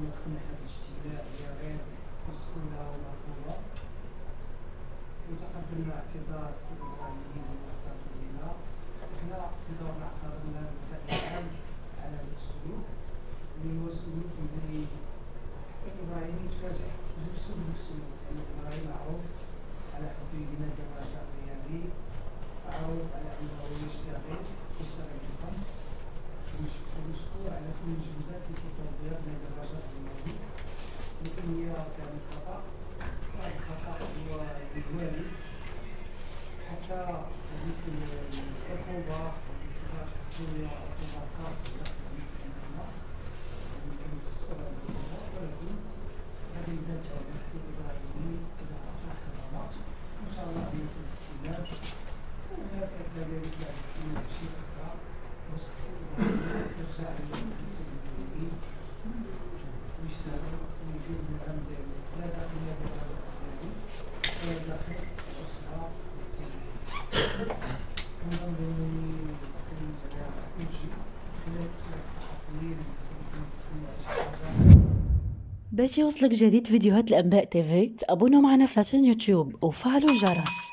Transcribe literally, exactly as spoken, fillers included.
كنا دخلنا حنا في الاجتماع هي غير مسؤولة ومرفوضة، وتقبلنا اعتذار السيد إبراهيمي اللي اعتذر لنا، حتى حنا بدورنا اعتذرنا للرأي العام على هذا السلوك اللي هو سلوك اللي حتى إبراهيمي تفاجأ بنفسه بديك السلوك، لأن إبراهيم معروف على حبه لنادي الرجاء الرياضي، معروف على أنه يشتغل يشتغل بصمت، ومشكور على كل الجهودات اللي كيقوم بها بنادي الرجاء الرياضي، لكن هي كانت خطأ، وهذا الخطأ هو الوالد حتى هذيك العقوبة والانصراف الحكومية عقوبة قاسية بالنسبة لنا يمكن تسقط على الجمهور، ولكن غادي ندافعو على السيد إبراهيمي إذا عرفنا خطأنا إن شاء الله في الاستئناف، وهناك كذلك بعد الاستئناف شي أخرى باش السيد إبراهيمي ترجع للمجلس المدنيين ويشتغل ويدير المهام ديالو لا داخل نادي الرجاء الرياضي ولا داخل الأسرة والتنمية. كنظن بأنني تكلمت على كل شيء خلال الأسئلة الصحفيين اللي كنتكلم على شي حاجة. باش يوصلك جديد فيديوهات الأنباء تيفي تابونوا معنا في لاشين يوتيوب وفعلوا الجرس.